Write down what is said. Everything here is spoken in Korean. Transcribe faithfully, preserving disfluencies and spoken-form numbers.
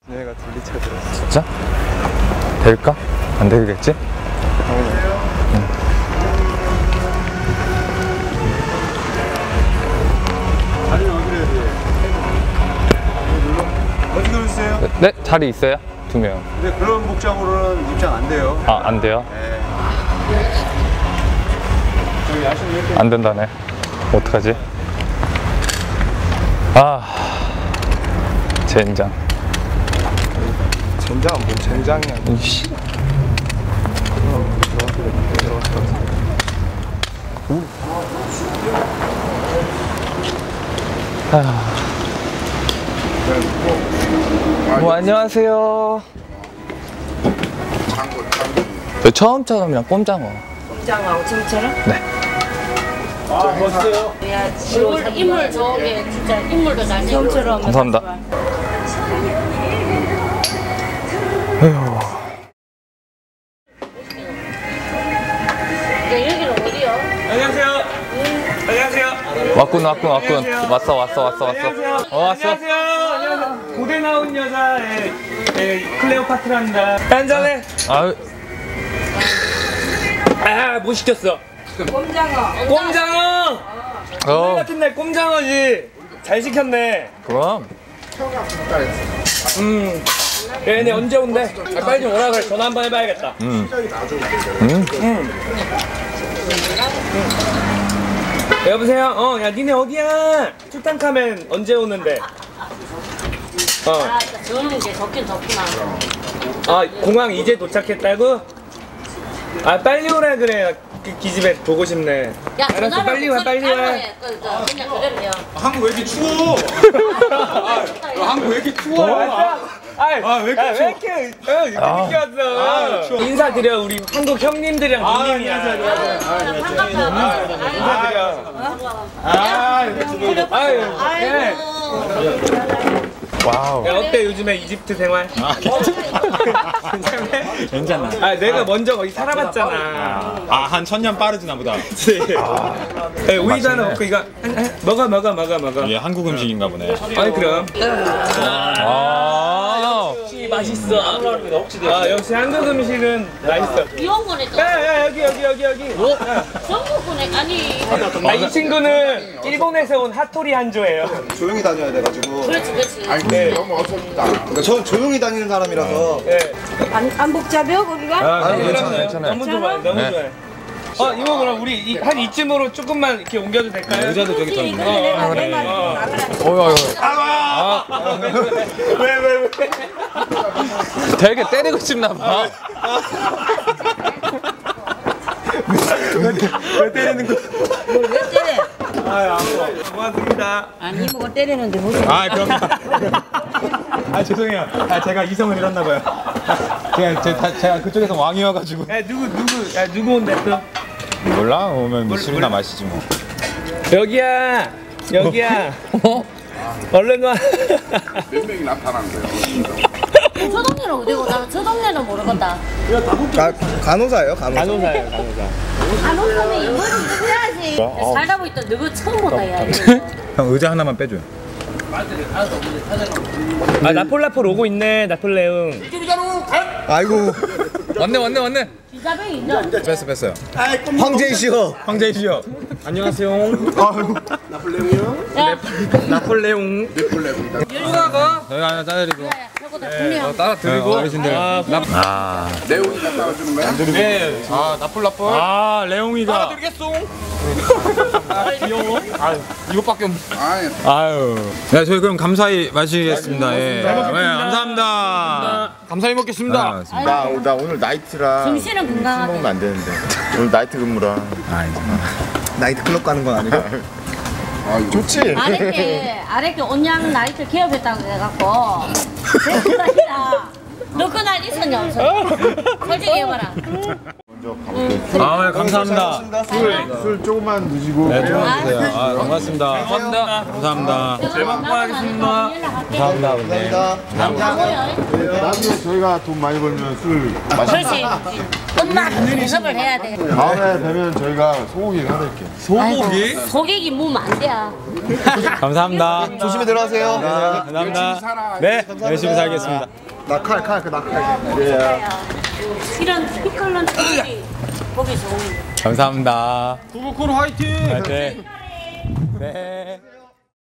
얘가 둘리차 들었어. 진짜? 될까? 안 되겠지? 응. 자리는 어디로 해야 돼? 어디 누르세요? 네, 네, 자리 있어요? 두 명. 근데 그런 복장으로는 입장 안 돼요. 아, 안 돼요? 네. 저기 야식 이렇게 안 된다네. 어떡하지? 아, 젠장. 젠장은 뭔 젠장이야. 이씨. 들어갔을 것 같은데. 아. 뭐, 안녕하세요. 저 처음처럼이랑 꼼장어. 꼼장어하고 지금처럼? 네. 아, 멋있어요. 야, 인물, 인물 저게 진짜 인물도 잘생겼어. 처음처럼. 감사합니다. 에휴. 여기는 어디요? 안녕하세요. 안녕하세요. 왔군, 왔군, 왔군. 왔어, 왔어, 왔어, 왔어. 어, 왔어. 안녕하세요. 안녕하세요. 고대 나온 여자 예, 예, 클레오파트라입니다. 한잔해. 아유, 아, 뭐 시켰어? 꼼장어. 꼼장어. 오늘 어, 같은 날 꼼장어지. 잘 시켰네. 그럼. 음. 얘네 언제 온대? 아, 빨리 좀 오라 그래. 전화 한번 해봐야겠다. 음. 음. 음. 여보세요? 어, 야, 니네 어디야? 투탕카멘 언제 오는데? 어. 아, 저는 게 덥긴 덥구나. 아, 공항 이제 도착했다고? 아, 빨리 오라 그래. 그 기집애 보고 싶네. 야, 알았어, 전화를 빨리 와, 목소리 빨리 와. 따로 해. 그, 저, 그냥 그대로요. 한국 왜 이렇게 추워? 아, 한국 왜 이렇게 추워? 아이, 아, 왜 이렇게 아, 왜 이렇게, 어, 이렇게 아. 늦게 왔어? 인사드려, 우리 한국 형님들이랑 누님이야. 반갑다. 인사드려. 아, 아유, 네. 와우. 야, 어때 요즘에 이집트 생활? 아, 괜찮네? 괜찮아. 아, 내가 먼저 거기 살아봤잖아. 아, 한 천년 빠르지나 보다. 네, 우리도 하나 먹고 이거 한- 한- 먹어 먹어 먹어 먹어. 이게 한국 음식인가 보네. 아니 그럼. 아, 역시 맛있어. 아 역시 한국 음식은 맛있어. 이런 거니까. 야야 여기 여기 여기 여기. 전국 보내 아니. 아, 이 친구는 일본에서 온 핫토리 한조예요. 조용히 다녀야 돼가지고. 그렇지, 그렇지. 네. 그러니까 저는 조용히 다니는 사람이라서. 네. 안, 안 복잡해요, 거기가? 아, 괜찮아요, 괜찮아요. 너무 좋아요, 너무 네. 좋아요. 어 이모 그럼 우리 이, 한 이쯤으로 조금만 이렇게 옮겨도 될까요? 의자도 저기 더 있네. 내가 내 말이 어. 나가라. 어휴, 어휴. 왜왜 왜? 되게 때리고 싶나 봐. 왜 때리는 거? 뭘 왜 때려? 아유 아무. 고맙습니다. 아니, 이모가 때리는데 무슨. 아, 그럼. 아, 죄송해요. 아, 제가 이성을 잃었나 봐요. 제가 제, 다, 제가 그쪽에서 왕이어가지고. 야 누구 누구 야 누구 온대 또? 몰라? 오면 뭐 술이나 마시지 뭐. 여기야 여기야. 어? 얼른 와. 저 동네는 어디고? 나는 저 동네는 모르겠다. 가, 간호사예요, 간호사. 간호사예요 간호사. 안 오면 이거를 해야지. 살다 보니까 누구 처음 본다, 야. 형, 의자 하나만 빼줘요. 아 나폴라폴 오고 있네 나폴레옹. 아이고. 왔네, 왔네, 왔네. 기자병이 있나? 뺐어, 뺐어요. 황제이시여. 황제이시여. 안녕하세요. 야, 나폴레옹. 누가가? 저희가 하나 짜드리고. 저거다 분명. 따라 드리고. 어르신들. 아, 아, 네. 아, 나폴라폴. 아, 레옹이가. 드리겠소. 아, 귀여워. 아, 이것밖에 없네. 아유. 네, 저희 그럼 감사히 마시겠습니다. 예. 잘 먹겠습니다. 네, 감사합니다. 감사히 먹겠습니다. 네, 맞습니다. 나, 나 오늘 나이트라 정신은 건강하게. 먹으면 안 되는데 오늘 나이트 근무라 아, 나이트 클럽 가는 건 아니고. 좋지? 아랫게, 아랫게 온양 나이트 개업했다고 해갖고. 내 그날이라. 너 그날 있었냐, 없었냐? 솔직히 해봐라. 먼저 가볼게요. 아, 감사합니다. 술, 술 조금만 드시고. 네, 조금만 주세요. 아, 고맙습니다. 감사합니다. 감사합니다. 잘 먹고 하겠습니다. 감사합니다, 근데. 감사합니다. 나중에 저희가 돈 많이 벌면 술 마시고. 그렇지. 엄마 대접을 해야 돼. 다음에 뵈면 저희가 소고기 사드릴게요. 소고기? 소개기 무면 안 돼요. 감사합니다. 조심히 들어가세요. 네, 감사합니다. 네, 열심히 살겠습니다. 나 칼, 칼, 그 나 칼. 예. 이런 피클런 고기 고기 좋은 거. 감사합니다. 구구코로 화이팅! 네. 네.